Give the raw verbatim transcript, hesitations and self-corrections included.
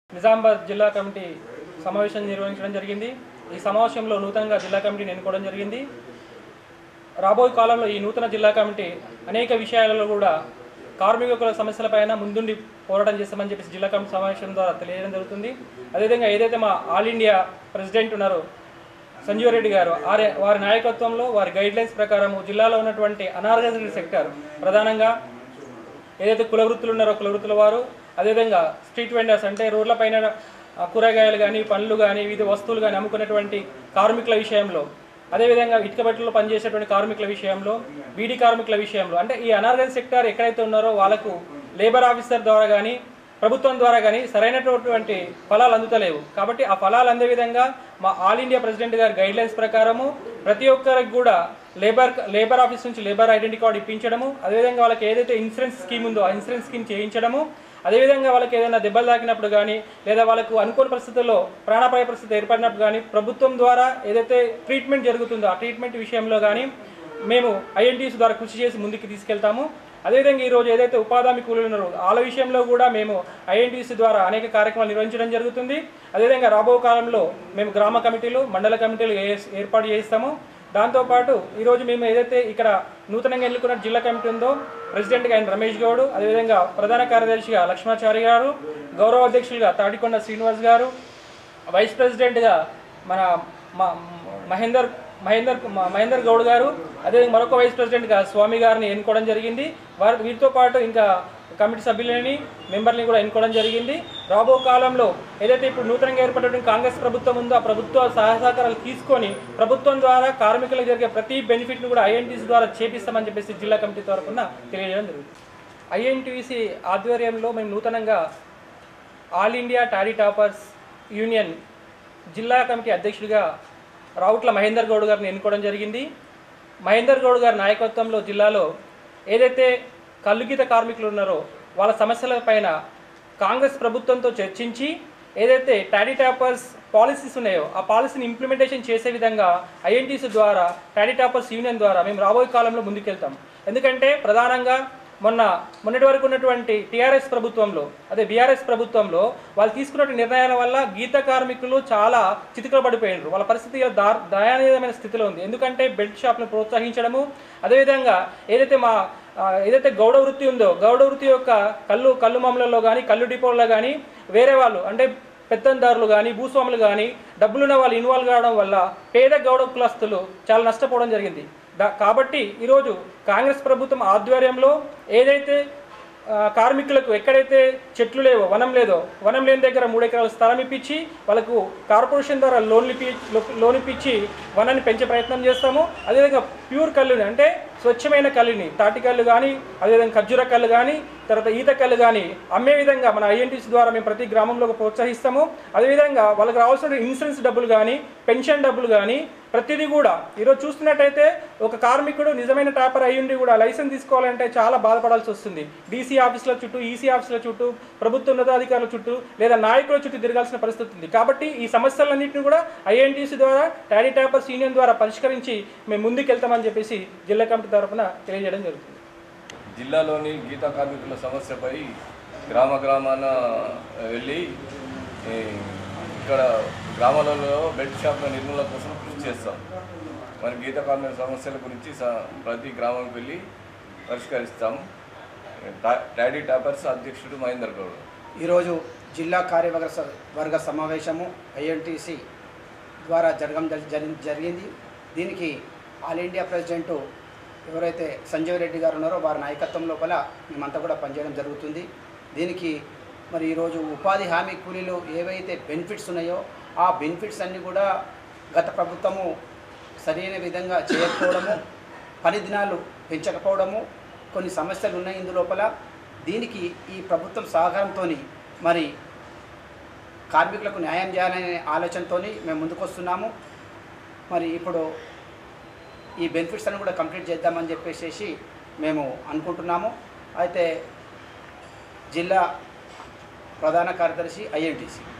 నిజామాబాద్ జిల్లా కమిటీ సమావేశం నిర్వహించడం జరిగింది। ఈ సమావేశంలో నూతనంగా జిల్లా కమిటీని ఎన్నుకోవడం జరిగింది। రాబోయే కాలంలో ఈ నూతన జిల్లా కమిటీ అనేక విషయాలలో కూడా కార్మికుల సమస్యలపైన ముందుండి పోరాటం చేస్తామని చెప్పి జిల్లా కమిటీ సమావేశం ద్వారా తెలియజేయడం జరుగుతుంది। అదేవిధంగా ఏదైతే మా ఆల్ ఇండియా ప్రెసిడెంట్ ఉన్నారో సంజీవ్ రెడ్డి గారు వారి వారి నాయకత్వంలో వారి గైడ్లైన్స్ ప్రకారం జిల్లాలో ఉన్నటువంటి అనార్గనైజ్డ్ సెక్టర్ ప్రధానంగా ఏదైతే కుల వృత్తులు ఉన్నారో కుల వృత్తుల వారు, అదేవిధంగా స్ట్రీట్ వెండర్స్ అంటే రోడ్ల పైన కూరగాయలు కానీ పండ్లు కానీ వివిధ వస్తువులు కానీ అమ్ముకునేటువంటి కార్మికుల విషయంలో, అదేవిధంగా ఇటుక బట్టల్లో పనిచేసేటువంటి కార్మికుల విషయంలో, బీడీ కార్మికుల విషయంలో, అంటే ఈ అనార్గనైజ్డ్ సెక్టర్ ఎక్కడైతే ఉన్నారో వాళ్ళకు లేబర్ ఆఫీసర్ ద్వారా కానీ ప్రభుత్వం ద్వారా కానీ సరైనటువంటి ఫలాలు అందుతలేవు। కాబట్టి ఆ ఫలాలు అందే విధంగా మా ఆల్ ఇండియా ప్రెసిడెంట్ గారి గైడ్లైన్స్ ప్రకారము ప్రతి ఒక్కరికి కూడా లేబర్ లేబర్ ఆఫీస్ నుంచి లేబర్ ఐడెంటిటీ కార్డు ఇప్పించడము, అదేవిధంగా వాళ్ళకి ఏదైతే ఇన్సూరెన్స్ స్కీమ్ ఉందో ఆ ఇన్సూరెన్స్ స్కీమ్ చేయించడము, అదేవిధంగా వాళ్ళకి ఏదైనా దెబ్బలు తాకినప్పుడు కానీ లేదా వాళ్ళకు అనుకోని పరిస్థితుల్లో ప్రాణాపాయ పరిస్థితి ఏర్పడినప్పుడు కానీ ప్రభుత్వం ద్వారా ఏదైతే ట్రీట్మెంట్ జరుగుతుందో ఆ ట్రీట్మెంట్ విషయంలో కానీ మేము ఐఎన్టీసీ ద్వారా కృషి చేసి ముందుకు తీసుకెళ్తాము। అదేవిధంగా ఈరోజు ఏదైతే ఉపాధి హామీ కూలీలు ఉన్నారో వాళ్ళ విషయంలో కూడా మేము ఐఎన్టీసీ ద్వారా అనేక కార్యక్రమాలు నిర్వహించడం జరుగుతుంది। అదేవిధంగా రాబో కాలంలో మేము గ్రామ కమిటీలు మండల కమిటీలు ఏర్పాటు చేస్తాము। దాంతోపాటు ఈరోజు మేము ఏదైతే ఇక్కడ నూతనంగా ఎన్నుకున్న జిల్లా కమిటీ ఉందో ప్రెసిడెంట్గా ఆయన రమేష్ గౌడ్, అదేవిధంగా ప్రధాన కార్యదర్శిగా లక్ష్మాచారి గారు, గౌరవ అధ్యక్షులుగా తాటికొండ శ్రీనివాస్ గారు, వైస్ ప్రెసిడెంట్గా మన మహేందర్ మహేందర్ మహేందర్ గౌడ్ గారు, అదే మరొక వైస్ ప్రెసిడెంట్గా స్వామి గారిని ఎన్నుకోవడం జరిగింది। వారి వీరితో పాటు ఇంకా కమిటీ సభ్యులని మెంబర్ని కూడా ఎన్నుకోవడం జరిగింది। రాబో కాలంలో ఏదైతే ఇప్పుడు నూతనంగా ఏర్పడినటువంటి కాంగ్రెస్ ప్రభుత్వం ఉందో ఆ ప్రభుత్వ సహాయ సహకారాలు తీసుకొని ప్రభుత్వం ద్వారా కార్మికులకు జరిగే ప్రతి బెనిఫిట్ను కూడా ఐఎన్టీసీ ద్వారా చేపిస్తామని చెప్పేసి జిల్లా కమిటీ తరఫున తెలియజేయడం జరుగుతుంది। ఐఎన్టీసీ ఆధ్వర్యంలో మేము నూతనంగా all India toddy tappers union జిల్లా కమిటీ అధ్యక్షుడిగా రావుట్ల మహేందర్ గౌడ్ గారిని ఎన్నుకోవడం జరిగింది। మహేందర్ గౌడ్ గారి నాయకత్వంలో జిల్లాలో ఏదైతే కల్లుగీత కార్మికులు ఉన్నారో వాళ్ళ సమస్యల పైన కాంగ్రెస్ ప్రభుత్వంతో చర్చించి ఏదైతే టాడీ టాపర్స్ పాలసీస్ ఉన్నాయో ఆ పాలసీని ఇంప్లిమెంటేషన్ చేసే విధంగా ఐఎన్టీసీ ద్వారా టాడీ టాపర్స్ యూనియన్ ద్వారా మేము రాబోయే కాలంలో ముందుకెళ్తాం। ఎందుకంటే ప్రధానంగా మొన్న మొన్నటి వరకు ఉన్నటువంటి టీఆర్ఎస్ ప్రభుత్వంలో అదే బీఆర్ఎస్ ప్రభుత్వంలో వాళ్ళు తీసుకున్న నిర్ణయాల వల్ల గీత కార్మికులు చాలా చితికలు పడిపోయినారు। వాళ్ళ పరిస్థితి దా దయనీయమైన స్థితిలో ఉంది। ఎందుకంటే బెల్ట్ షాప్ను ప్రోత్సహించడము, అదేవిధంగా ఏదైతే మా ఏదైతే గౌడ వృత్తి ఉందో గౌడ వృత్తి యొక్క కళ్ళు కళ్ళు మామూలలో కానీ కళ్ళు డిపోల్లో కానీ వేరే వాళ్ళు అంటే పెత్తందారులు కానీ భూస్వాములు కానీ డబ్బులున్న వాళ్ళు ఇన్వాల్వ్ కావడం వల్ల పేద గౌడ కులస్తులు చాలా నష్టపోవడం జరిగింది। దా కాబట్టి ఈరోజు కాంగ్రెస్ ప్రభుత్వం ఆధ్వర్యంలో ఏదైతే కార్మికులకు ఎక్కడైతే చెట్లు లేవో వనం లేదో వనం లేని దగ్గర మూడు ఎకరాల స్థలం ఇప్పించి వాళ్ళకు కార్పొరేషన్ ద్వారా లోన్లు ఇప్పి లోన్ ఇప్పించి వనాన్ని పెంచే ప్రయత్నం చేస్తాము। అదేవిధంగా ప్యూర్ కళ్ళుని అంటే స్వచ్ఛమైన కళ్ళుని తాటి కళ్ళు కానీ అదేవిధంగా ఖర్జూర కళ్ళు కానీ తర్వాత ఈత కళ్ళు కానీ అమ్మే విధంగా మన ఐఎన్టీసీ ద్వారా మేము ప్రతి గ్రామంలో ప్రోత్సహిస్తాము। అదేవిధంగా వాళ్ళకి రావాల్సిన ఇన్సూరెన్స్ డబ్బులు కానీ పెన్షన్ డబ్బులు కానీ ప్రతిదీ కూడా ఈరోజు చూస్తున్నట్టయితే ఒక కార్మికుడు నిజమైన టాపర్ అయ్యుండి కూడా లైసెన్స్ తీసుకోవాలంటే చాలా బాధపడాల్సి వస్తుంది। డీసీ ఆఫీసుల చుట్టూ ఈసీ ఆఫీసుల చుట్టూ ప్రభుత్వ ఉన్నతాధికారుల చుట్టూ లేదా నాయకుల చుట్టూ తిరగాల్సిన పరిస్థితి ఉంది। కాబట్టి ఈ సమస్యలన్నింటినీ కూడా ఐఎన్టీసీ ద్వారా టాడీ టాపర్స్ యూనియన్ ద్వారా పరిష్కరించి మేము ముందుకెళ్తామని చెప్పేసి జిల్లా కమిటీ తరఫున తెలియజేయడం జరుగుతుంది। జిల్లాలోని గీత కార్మికుల సమస్యపై గ్రామ గ్రామాన వెళ్ళి ఇక్కడ గ్రామాలలో బెల్ట్ షాప్ల నిర్మూలన కోసం కృషి చేస్తాం। మరి గీత కార్మికుల సమస్యల గురించి ప్రతి గ్రామానికి వెళ్ళి పరిష్కరిస్తాం। టాడీ టాపర్స్ అధ్యక్షుడు మహేందర్ గౌడ్ ఈరోజు జిల్లా కార్యవర్గ వర్గ సమావేశము ఐఎన్టీసీ ద్వారా జరగడం జరిగింది। దీనికి ఆల్ ఇండియా ప్రెసిడెంటు ఎవరైతే సంజీవ్ రెడ్డి గారు ఉన్నారో వారి నాయకత్వం లోపల మేమంతా కూడా పనిచేయడం జరుగుతుంది। దీనికి మరి ఈరోజు ఉపాధి హామీ కూలీలు ఏవైతే బెనిఫిట్స్ ఉన్నాయో ఆ బెనిఫిట్స్ అన్నీ కూడా గత ప్రభుత్వము సరైన విధంగా చేయకపోవడము, పని దినాలు పెంచకపోవడము, కొన్ని సమస్యలు ఉన్నాయి ఇందులోపల। దీనికి ఈ ప్రభుత్వం సహకారంతో మరి కార్మికులకు న్యాయం చేయాలనే ఆలోచనతో మేము ముందుకు వస్తున్నాము। మరి ఇప్పుడు ఈ బెనిఫిట్స్ అన్ని కూడా కంప్లీట్ చేద్దామని చెప్పేసి మేము అనుకుంటున్నాము। అయితే జిల్లా ప్రధాన కార్యదర్శి ఐఎన్టీసీ